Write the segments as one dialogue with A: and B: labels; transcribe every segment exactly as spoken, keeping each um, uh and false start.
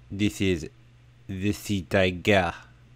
A: This is the sea tiger.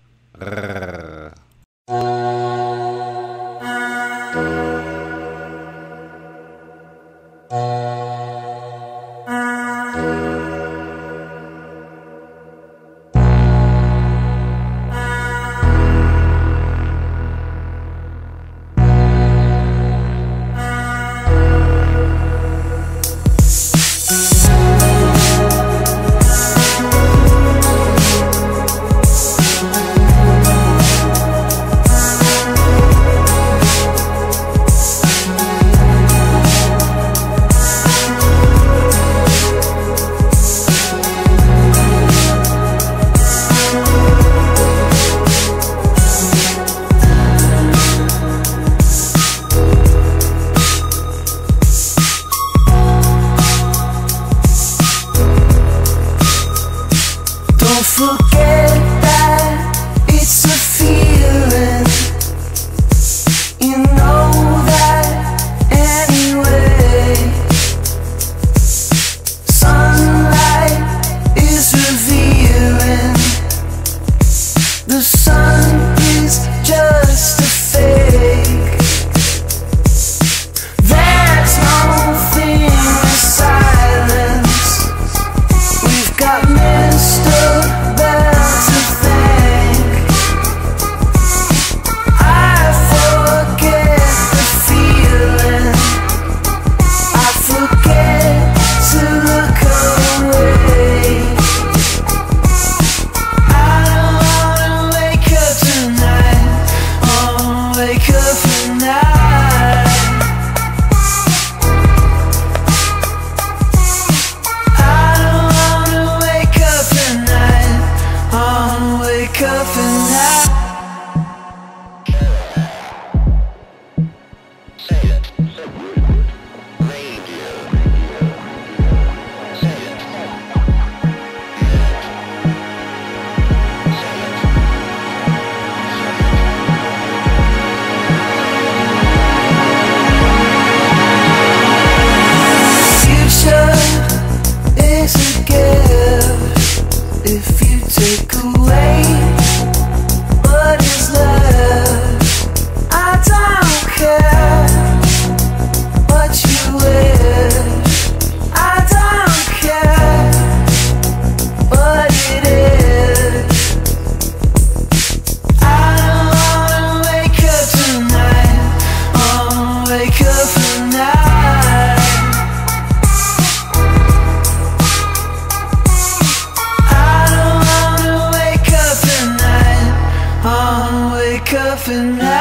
B: Don't forget that it's a feeling. You know that anyway. Sunlight is revealing. The sun is just a fake. There's no thing in silence. We've got Mister take away what is left. I don't care what you wish. I don't care what it is. I don't wanna wake up tonight. I wanna wake up tonight. Wake up and